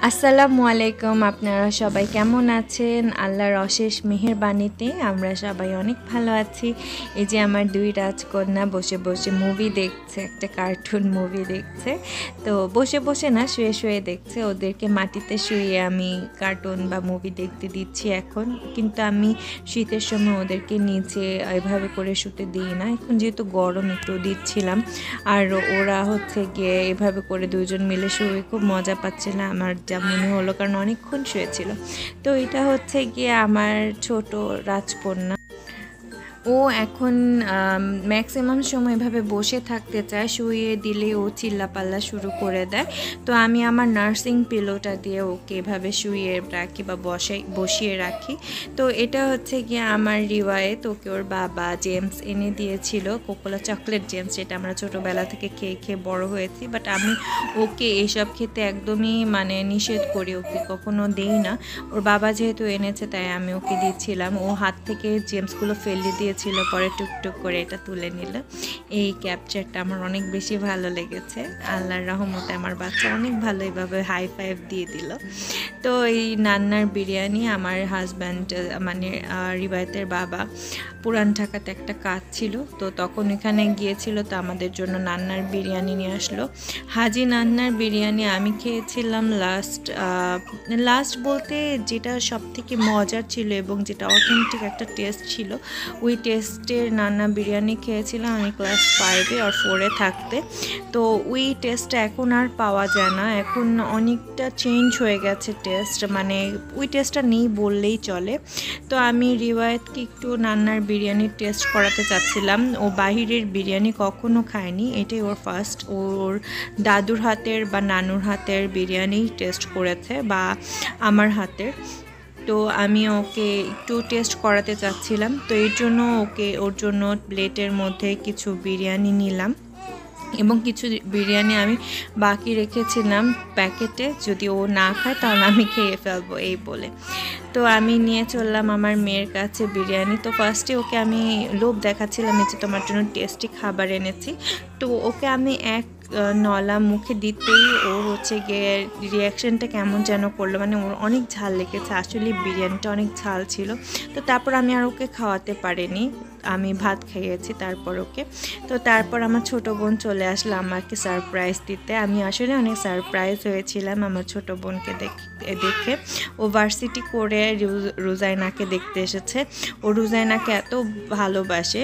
আসসালামু আলাইকুম। আপনারা সবাই কেমন আছেন? আল্লাহর অশেষ মেহেরবানিতে আমরা সবাই অনেক ভালো আছি। এই যে আমার দুই রাজকন্যা বসে বসে মুভি দেখছে, একটা কার্টুন মুভি দেখছে। তো বসে বসে না, শুয়ে শুয়ে দেখছে। ওদেরকে মাটিতে শুয়ে আমি কার্টুন বা মুভি দেখতে দিচ্ছি এখন, কিন্তু আমি শীতের সময় ওদেরকে নিচে এভাবে করে শুতে দিই না। এখন যেহেতু গরম একটু দিচ্ছিলাম, আর ওরা হচ্ছে গিয়ে এভাবে করে দুজন মিলে শুয়ে খুব মজা পাচ্ছিল। আমার যা মনে হলো, কারণ অনেকক্ষণ শুয়েছিল। তো এটা হচ্ছে গিয়ে আমার ছোট রাজকন্যা। ও এখন ম্যাক্সিমাম সময় এভাবে বসে থাকতে চায়, শুয়ে দিলে ও চিল্লাপাল্লা শুরু করে দেয়। তো আমি আমার নার্সিং পিলোটা দিয়ে ওকে এভাবে শুয়ে রাখি বা বসিয়ে রাখি। তো এটা হচ্ছে গিয়ে আমার রিওয়ায়েত। ওকে ওর বাবা জেমস এনে দিয়েছিল, কোকোলা চকলেট জেমস, যেটা আমরা ছোটোবেলা থেকে খেয়ে খেয়ে বড় হয়েছি। বাট আমি ওকে এইসব খেতে একদমই নিষেধ করি, ওকে কখনো দেই না। ওর বাবা যেহেতু এনেছে তাই আমি ওকে দিচ্ছিলাম। ও হাত থেকে জেমসগুলো ফেলে দিয়েছিল, পরে টুকটুক করে এটা তুলে নিল। এই ক্যাপচারটা আমার অনেক বেশি ভালো লেগেছে। আল্লাহর রহমতে আমার বাচ্চা অনেক ভালো এইভাবে হাই ফাইভ দিয়ে দিল। তো এই নান্নার বিরিয়ানি আমার হাজব্যান্ড রিবায়তের বাবা পুরান ঢাকাতে একটা কাজ ছিল, তো তখন এখানে গিয়েছিল, তো আমাদের জন্য নান্নার বিরিয়ানি নিয়ে আসলো। হাজি নান্নার বিরিয়ানি আমি খেয়েছিলাম লাস্ট বলতে যেটা সব থেকে মজার ছিল এবং যেটা অথেন্টিক একটা টেস্ট ছিল, ওই টেস্টের নান্না বিরিয়ানি খেয়েছিলাম আমি ক্লাস 5-এ আর 4-এ থাকতে। তো ওই টেস্টটা এখন আর পাওয়া যায় না, এখন অনেকটা চেঞ্জ হয়ে গেছে টেস্ট, ওই টেস্টটা নেই বললেই চলে। তো আমি রিওয়ায়েতকে একটু নান্নার বিরিয়ানির টেস্ট করাতে চাচ্ছিলাম। ও বাহিরের বিরিয়ানি কখনো খায়নি, এটাই ওর ফার্স্ট। ওর দাদুর হাতের বা নানুর হাতের বিরিয়ানি টেস্ট করেছে, বা আমার হাতের। তো আমি ওকে একটু টেস্ট করাতে চাচ্ছিলাম, তো এর জন্য ওর জন্য প্লেটের মধ্যে কিছু বিরিয়ানি নিলাম এবং কিছু বিরিয়ানি আমি বাকি রেখেছিলাম প্যাকেটে, যদি ও না খায় তাহলে আমি খেয়ে ফেলবো এই বলে। তো আমি নিয়ে চললাম আমার মেয়ের কাছে বিরিয়ানি। তো ফার্স্টে ওকে আমি লোভ দেখাচ্ছিলাম যে তোমার জন্য টেস্টি খাবার এনেছি। তো ওকে আমি এক নলা মুখে দিতেই ও হচ্ছে গিয়ে রিয়াকশানটা কেমন যেন করলো, ওর অনেক ঝাল লেগেছে, আসলে বিরিয়ানিটা অনেক ঝাল ছিল। তো তারপর আমি আর ওকে খাওয়াতে পারিনি, আমি ভাত খাইয়েছি তারপর ওকে। তো তারপর আমার ছোটো বোন চলে আসলো আমাকে সারপ্রাইজ দিতে। আমি আসলে অনেক সারপ্রাইজ হয়েছিলাম আমার ছোটো বোনকে দেখে। ও ভার্সিটি করে রুজাইনাকে দেখতে এসেছে। ও রুজাইনাকে এত ভালোবাসে,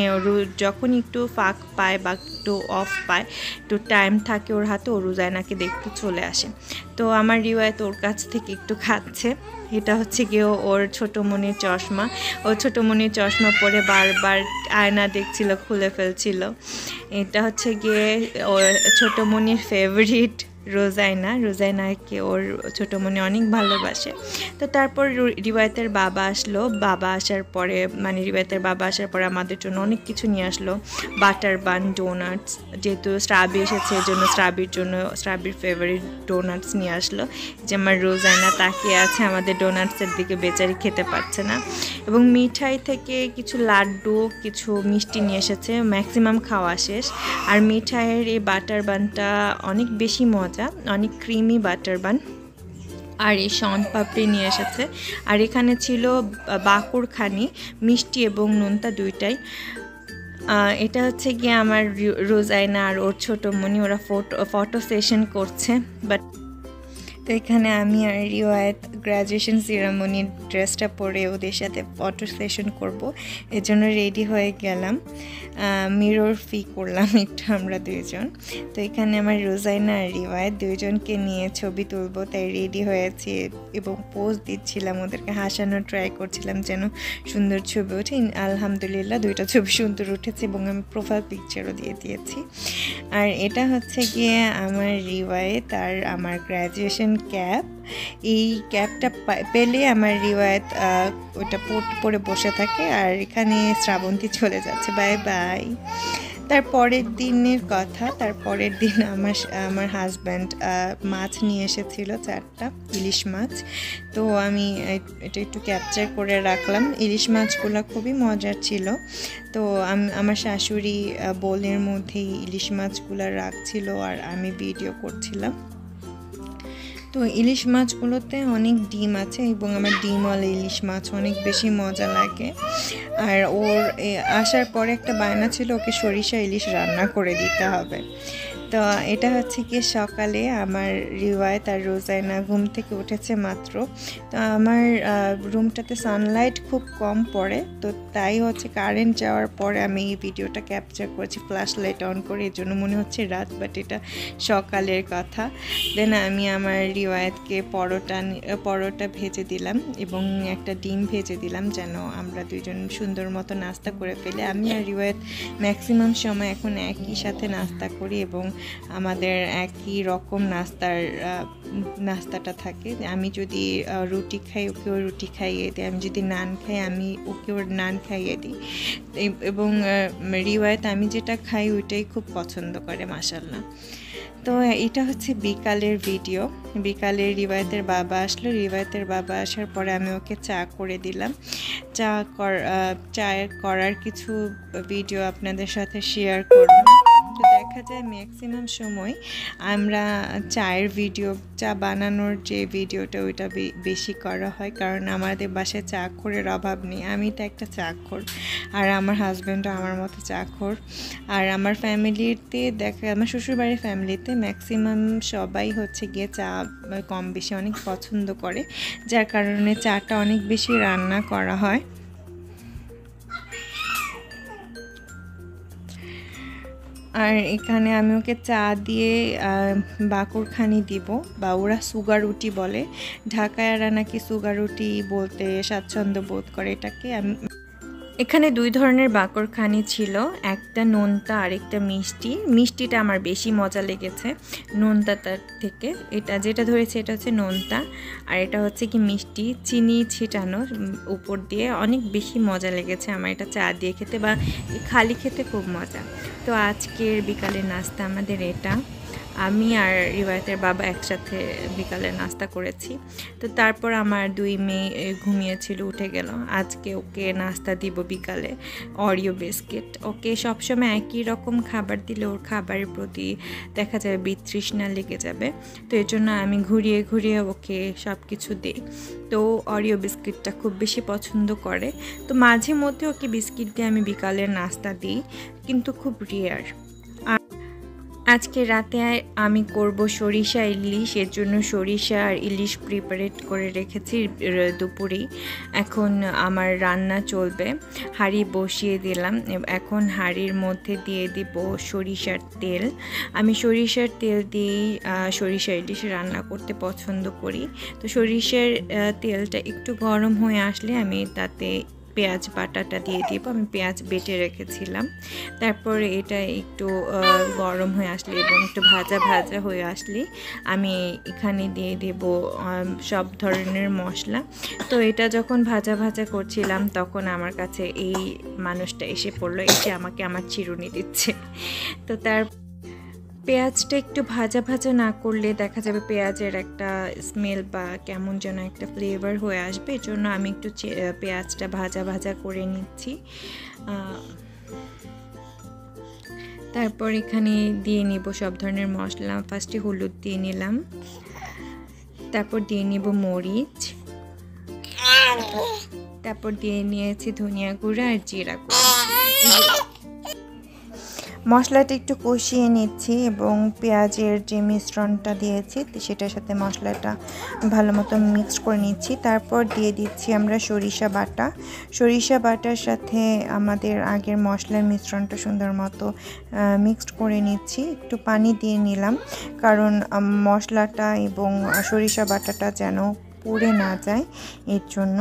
যখন একটু ফাঁক পায় বা একটু অফ পায়, একটু টাইম থাকে ওর হাতে, ও রুজাইনাকে দেখতে চলে আসে। তো আমার রিওয়ায়েত ওর কাছ থেকে একটু খাচ্ছে। এটা হচ্ছে গিয়ে ওর ছোটোমণির চশমা। ও ছোটোমণির চশমা পরে বারবার আয়না দেখছিল, খুলে ফেলছিল। এটা হচ্ছে গিয়ে ওর ছোটোমণির ফেভারিট রোজাইনাকে ওর ছোটোমণি অনেক ভালোবাসে। তো তারপর রিওয়ায়েতের বাবা আসলো। রিওয়ায়েতের বাবা আসার পরে আমাদের জন্য অনেক কিছু নিয়ে আসলো, বাটার বান, ডোনাটস। যেহেতু শ্রাবি এসেছে এই জন্য শ্রাবির ফেভারিট ডোনাটস নিয়ে আসলো। যে আমার রোজাইনা তাকিয়ে আছে আমাদের ডোনাটসের দিকে, বেচারি খেতে পারছে না। এবং মিঠাই থেকে কিছু লাড্ডু, কিছু মিষ্টি নিয়ে এসেছে, ম্যাক্সিমাম খাওয়া শেষ। আর মিঠাইয়ের এই বাটার বানটা অনেক বেশি মজা, অনেক ক্রিমি বাটার বান। আর এই শন পাপড়ি নিয়ে এসেছে। আর এখানে ছিল বাকুরখানি, মিষ্টি এবং নোনতা দুইটাই। এটা হচ্ছে গিয়ে আমার রোজাইনা আর ওর ছোটোমণি, ওরা ফটো সেশন করছে। তো এখানে আমি আর রিওয়ায়েত গ্র্যাজুয়েশন সিরামনির ড্রেসটা পরে ওদের সাথে ফটো সেশন করব, এর জন্য রেডি হয়ে গেলাম। মিরর ফি করলাম একটু আমরা দুইজন। তো এখানে আমার রোজাইনা আর রিওয়ায়েত দুইজনকে নিয়ে ছবি তুলবো, তাই রেডি হয়েছি এবং পোজ দিচ্ছিলাম, ওদেরকে হাসানোর ট্রাই করছিলাম যেন সুন্দর ছবি ওঠে। আলহামদুলিল্লাহ দুইটা ছবি সুন্দর উঠেছে এবং আমি প্রোফাইল পিকচারও দিয়ে দিয়েছি। আর এটা হচ্ছে গিয়ে আমার রিওয়ায়েত আর আমার গ্র্যাজুয়েশন ক্যাপ। এই ক্যাপটা পেলে আমার রিওয়ায়েত ওটা পরে বসে থাকে, আর এখানে শ্রাবন্তী চলে যাচ্ছে, বাই বাই। তারপরের দিনের কথা, তারপরের দিন আমার হাজব্যান্ড মাছ নিয়ে এসেছিল 4টা ইলিশ মাছ। তো আমি এটা একটু ক্যাপচার করে রাখলাম। ইলিশ মাছগুলো খুবই মজার ছিল। তো আমার শাশুড়ি বোলের মধ্যেই ইলিশ মাছগুলো রাখছিল আর আমি ভিডিও করছিলাম। তো ইলিশ মাছগুলোতে অনেক ডিম আছে এবং আমার ডিমওয়ালা ইলিশ মাছ অনেক বেশি মজা লাগে। আর ওর আসার পরে একটা বায়না ছিল ওকে সরিষা ইলিশ রান্না করে দিতে হবে। তো এটা হচ্ছে গিয়ে সকালে আমার রিওয়ায়েত আর রোজাইনা ঘুম থেকে উঠেছে মাত্র। তো আমার রুমটাতে সানলাইট খুব কম পড়ে, তো তাই হচ্ছে কারেন্ট যাওয়ার পরে আমি এই ভিডিওটা ক্যাপচার করেছি ফ্ল্যাশ লাইট অন করে, এর জন্য মনে হচ্ছে রাত, বাট এটা সকালের কথা। দেন আমি আমার রিওয়ায়েতকে পরোটা ভেজে দিলাম এবং একটা ডিম ভেজে দিলাম যেন আমরা দুইজন সুন্দর মতো নাস্তা করে ফেলি। আমি আর রিওয়ায়েত ম্যাক্সিমাম সময় এখন একই সাথে নাস্তা করি এবং আমাদের একই রকম নাস্তাটা থাকে। আমি যদি রুটি খাই ওকেও রুটি খাইয়ে দিই, আমি যদি নান খাই আমি ওকেও নান খাইয়ে দিই, এবং রিওয়ায়েত আমি যেটা খাই ওইটাই খুব পছন্দ করে মাশাআল্লাহ। তো এটা হচ্ছে বিকালের ভিডিও। বিকালে রিওয়ায়েতের বাবা আসলো, রিওয়ায়েতের বাবা আসার পরে আমি ওকে চা করে দিলাম। চা করার কিছু ভিডিও আপনাদের সাথে শেয়ার করলাম। তো দেখা যায় ম্যাক্সিমাম সময় আমরা চা বানানোর যে ভিডিওটা ওইটা বেশি করা হয়, কারণ আমাদের বাসায় চাখোরের অভাব নেই। আমি তো একটা চাখোর আর আমার হাজব্যান্ডও আমার মতো চাখোর। আর আমার ফ্যামিলিতে আমার শ্বশুরবাড়ির ফ্যামিলিতে ম্যাক্সিমাম সবাই হচ্ছে গিয়ে চা কম বেশি অনেক পছন্দ করে, যার কারণে চাটা অনেক বেশি রান্না করা হয়। আর এখানে আমি ওকে চা দিয়ে বাকরখানি দিব, বা ওরা সুগার রুটি বলে, ঢাকায়রা নাকি সুগার রুটি বলতে স্বাচ্ছন্দ্য বোধ করে এটাকে। এখানে দুই ধরনের বাকরখানি ছিল, একটা নোনতা আর একটা মিষ্টি। মিষ্টিটা আমার বেশি মজা লেগেছে নোনতাটার থেকে। এটা যেটা ধরেছে এটা হচ্ছে নোনতা, আর এটা হচ্ছে কি মিষ্টি, চিনি ছিটানো উপর দিয়ে। অনেক বেশি মজা লেগেছে আমার এটা চা দিয়ে খেতে, বা খালি খেতে খুব মজা। তো আজকের বিকালের নাস্তা আমাদের এটা। আমি আর রিওয়ায়েতের বাবা একসাথে বিকালে নাস্তা করেছি। তো তারপর আমার দুই মেয়ে ঘুমিয়েছিল, উঠে গেল। আজকে ওকে নাস্তা দিব বিকালে অরিও বিস্কিট। ওকে সবসময় একই রকম খাবার দিলে ওর খাবারের প্রতি দেখা যাবে বিতৃষ্ণা লেগে যাবে। তো এর জন্য আমি ঘুরিয়ে ঘুরিয়ে ওকে সব কিছু দিই। তো অরিও বিস্কিটটা খুব বেশি পছন্দ করে। তো মাঝে মধ্যে ওকে বিস্কিট দিয়ে আমি বিকালের নাস্তা দিই, কিন্তু খুব রেয়ার। আজকে রাতে আমি করব সরিষা ইলিশ, এর জন্য সরিষা আর ইলিশ প্রিপারেট করে রেখেছি দুপুরেই। এখন আমার রান্না চলবে, হাঁড়ি বসিয়ে দিলাম। এখন হাঁড়ির মধ্যে দিয়ে দিব সরিষার তেল। আমি সরিষার তেল দিয়েই সরিষা ইলিশ রান্না করতে পছন্দ করি। তো সরিষার তেলটা একটু গরম হয়ে আসলে আমি তাতে পেঁয়াজ বাটাটা দিয়ে দিব। আমি পেঁয়াজ বেটে রেখেছিলাম। তারপর এটা একটু গরম হয়ে আসলে এবং একটু ভাজা ভাজা হয়ে আসলে আমি এখানে দিয়ে দেব সব ধরনের মশলা। তো এটা যখন ভাজা ভাজা করছিলাম তখন আমার কাছে এই মানুষটা এসে পড়লো, এসে আমাকে আমার চিরুনি দিচ্ছে। তো তার পেঁয়াজটা একটু ভাজা ভাজা না করলে দেখা যাবে পেঁয়াজের একটা স্মেল বা কেমন যেন একটা ফ্লেভার হয়ে আসবে, এর জন্য আমি একটু পেঁয়াজটা ভাজা ভাজা করে নিচ্ছি। তারপর এখানে দিয়ে নিব সব ধরনের মশলা। ফার্স্টে হলুদ দিয়ে নিলাম, তারপর দিয়ে নিব মরিচ, তারপর দিয়ে নিয়েছি ধনিয়া গুঁড়া আর জিরা গুঁড়া। মশলাটা একটু কষিয়ে নিচ্ছি এবং পেঁয়াজের যে মিশ্রণটা দিয়েছি সেটার সাথে মশলাটা ভালো মতো মিক্স করে নিচ্ছি। তারপর দিয়ে দিচ্ছি আমরা সরিষা বাটা। সরিষা বাটার সাথে আমাদের আগের মশলার মিশ্রণটা সুন্দর মতো মিক্সড করে নিচ্ছি। একটু পানি দিয়ে নিলাম, কারণ মশলাটা এবং সরিষা বাটাটা যেন পুড়ে না যায় এর জন্য।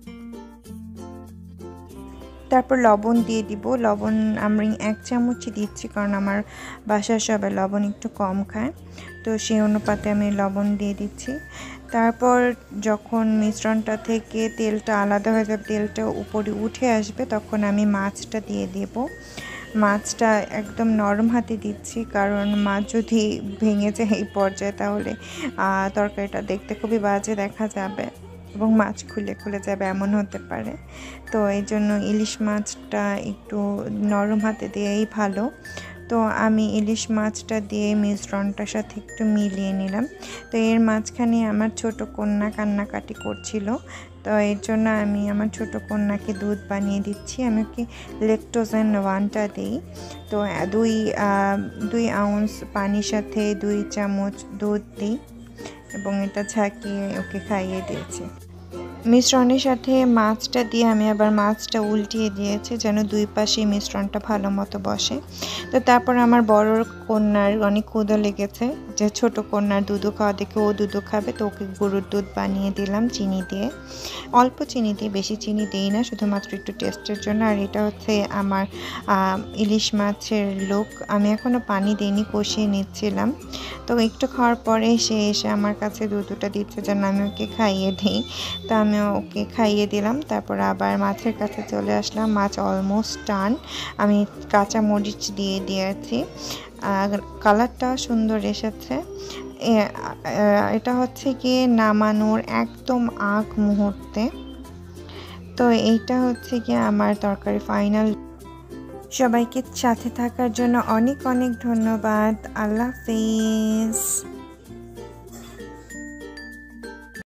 তারপর লবণ দিয়ে দিব। লবণ আমি 1 চামচই দিচ্ছি, কারণ আমার বাসার সবাই লবণ একটু কম খায়, তো সেই অনুপাতে আমি লবণ দিয়ে দিচ্ছি। তারপর যখন মিশ্রণটা থেকে তেলটা আলাদা হয়ে যাবে, তেলটা উপরে উঠে আসবে, তখন আমি মাছটা দিয়ে দেব। মাছটা একদম নরম হাতে দিচ্ছি, কারণ মাছ যদি ভেঙে যায় এই পর্যায়ে তাহলে তরকারিটা দেখতে খুবই বাজে দেখা যাবে এবং মাছ খুলে খুলে যাবে, এমন হতে পারে। তো এই জন্য ইলিশ মাছটা একটু নরম হাতে দিয়েই ভালো। তো আমি ইলিশ মাছটা দিয়ে মিশ্রণটার সাথে একটু মিলিয়ে নিলাম। তো এর মাঝখানে আমার ছোট কন্যা কান্নাকাটি করছিল, তো এর জন্য আমি আমার ছোট কন্যাকে দুধ বানিয়ে দিচ্ছি। আমি ওকে ল্যাকটোজেন 1টা দিই। তো 2 আউন্স পানির সাথে 2 চামচ দুধ দিই এবং এটা ঝাঁকিয়ে ওকে খাইয়ে দিয়েছি। মিশ্রণের সাথে মাছটা দিয়ে আমি আবার মাছটা উল্টিয়ে দিয়েছি যেন দুই পাশে মিশ্রণটা ভালো মতো বসে। তো তারপর আমার বড় কন্যার অনেক ক্ষুধা লেগেছে, যে ছোট কন্যার দুধও খাওয়া দেখে ও দুধও খাবে, তো ওকে গরুর দুধ বানিয়ে দিলাম চিনি দিয়ে। অল্প চিনি দিয়ে, বেশি চিনি দিই না, শুধুমাত্র একটু টেস্টের জন্য। আর এটা হচ্ছে আমার ইলিশ মাছের লোক। আমি এখনও পানি দিইনি, কষিয়ে নিচ্ছিলাম। তো একটু খাওয়ার পরে সে এসে আমার কাছে দুধটা দিচ্ছে যেন আমি ওকে খাইয়ে দিই। তো আমি ওকে খাইয়ে দিলাম। তারপর আবার মাছের কাছে চলে আসলাম। মাছ অলমোস্ট ডান। আমি কাঁচা মরিচ দিয়ে দিয়েছি, কালারটাও সুন্দর এসেছে। এটা হচ্ছে গিয়ে নামানোর একদম আগ মুহূর্তে। তো এইটা হচ্ছে গিয়ে আমার তরকারি ফাইনাল। সবাইকে সাথে থাকার জন্য অনেক অনেক ধন্যবাদ। আল্লাহ হাফেজ।